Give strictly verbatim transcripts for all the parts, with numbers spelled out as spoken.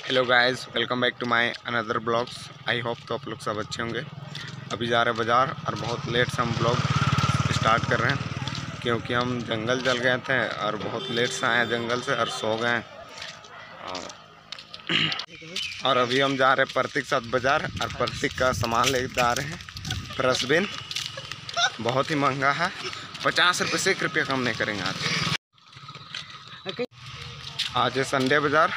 Hello guys, welcome back to my another blogs. I hope तो आप लोग सब अच्छे होंगे। अभी जा रहे हैं बाज़ार और बहुत लेट से हम ब्लॉग स्टार्ट कर रहे हैं क्योंकि हम जंगल चल गए थे और बहुत लेट से आए हैं जंगल से और सो गए हैं। और, और अभी हम जा रहे हैं प्रतीक साथ बाज़ार और प्रतीक का सामान ले जा रहे हैं। फ्रशबिन बहुत ही महंगा है, पचास रुपये से एक रुपये कम नहीं करेंगे आज। आज है संडे बाज़ार।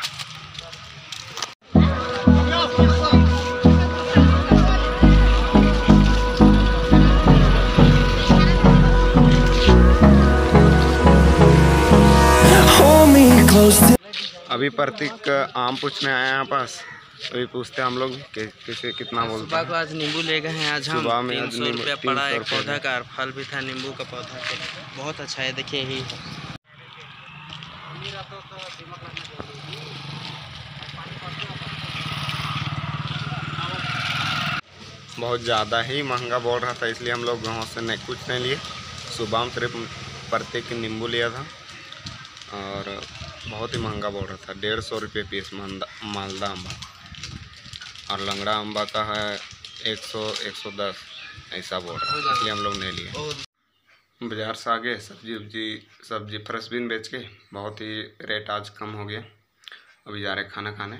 अभी प्रतीक आम पूछने आए हैं यहाँ पास, अभी पूछते हैं हम लोग कि किसे कितना बोलते हैं। को आज नींबू ले गए हैं आज हम। सुबह में तीन सौ रुपया पड़ा एक पौधा का, फल भी था नींबू का पौधा के, बहुत अच्छा है। देखिए ही बहुत ज़्यादा ही महंगा बोल रहा था, इसलिए हम लोग गाँव से नहीं कुछ नहीं लिए। सुबह में सिर्फ प्रत्येक नींबू लिया था और बहुत ही महंगा बोल रहा था, डेढ़ सौ रुपये पीस मालदा अम्बा, और लंगड़ा अम्बा का है एक सौ एक सौ दस ऐसा बोल रहा है, इसलिए हम लोग नहीं लिए। बाज़ार से आगे सब्जी उब्जी सब्जी फ्रेशबिन बेच के बहुत ही रेट आज कम हो गया। अभी जा रहे खाना खाने,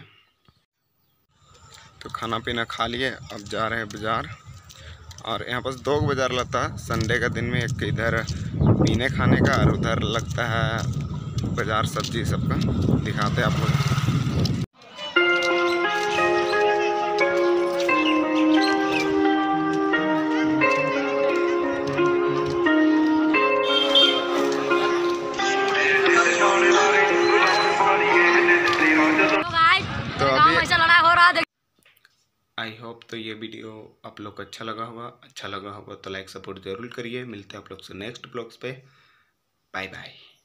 तो खाना पीना खा लिए, अब जा रहे हैं बाज़ार। और यहाँ पास दो बाज़ार लगता है संडे का दिन में, एक इधर पीने खाने का और उधर लगता है बाज़ार सब्जी सबका। दिखाते हैं आप लोग। तो अभी लड़ाई हो रहा है। आई होप तो ये वीडियो आप लोग को अच्छा लगा होगा। अच्छा लगा होगा तो लाइक सपोर्ट जरूर करिए। मिलते हैं आप लोग से नेक्स्ट ब्लॉग्स पे। Bye bye.